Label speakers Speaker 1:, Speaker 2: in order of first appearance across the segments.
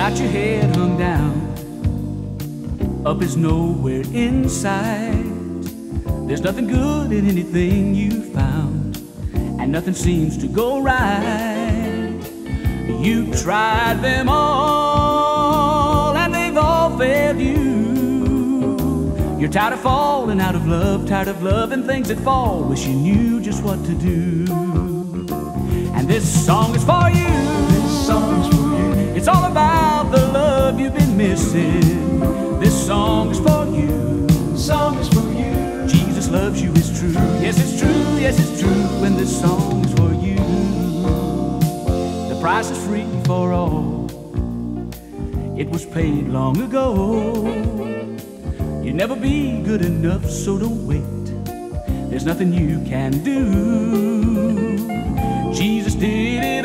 Speaker 1: got your head hung down, up is nowhere in sight. There's nothing good in anything you found, and nothing seems to go right. You tried them all, and they've all failed you. You're tired of falling out of love, tired of loving things that fall, wish you knew just what to do. And this song is for you.
Speaker 2: This song is for you.
Speaker 1: It's all about the love you've been missing. This song is for you.
Speaker 2: This song is for you.
Speaker 1: Jesus loves you, it's true. Yes, it's true, yes, it's true. And this song is for you. The price is free for all. It was paid long ago. You'll never be good enough, so don't wait. There's nothing you can do. Jesus did it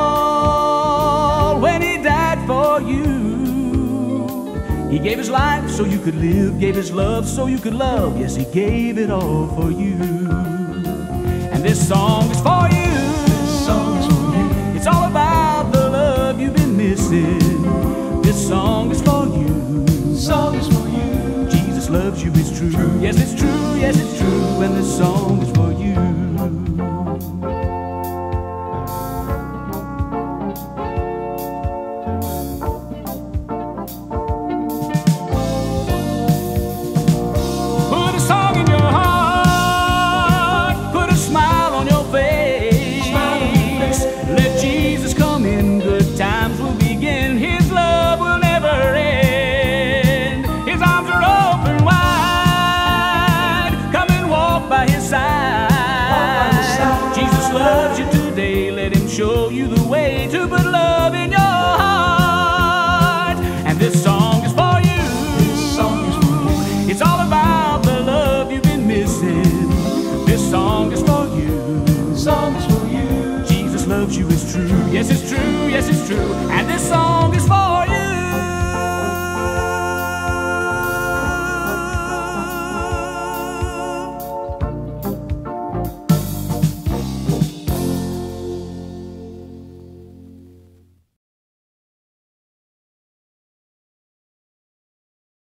Speaker 1: all when He died for you. He gave His life so you could live, gave His love so you could love. Yes, He gave it all for you. And this song is for you.
Speaker 2: This song is for you.
Speaker 1: It's all about the love you've been missing. This song is for you.
Speaker 2: This song is for you.
Speaker 1: Jesus loves you, it's true. Yes, it's true, yes, it's true. And this song is for you. Show you the way to put love in your heart. And this song is for you.
Speaker 2: This song is for you.
Speaker 1: It's all about the love you've been missing. This song is for you.
Speaker 2: This song is for you.
Speaker 1: Jesus loves you, it's true. Yes, it's true, yes, it's true. And this song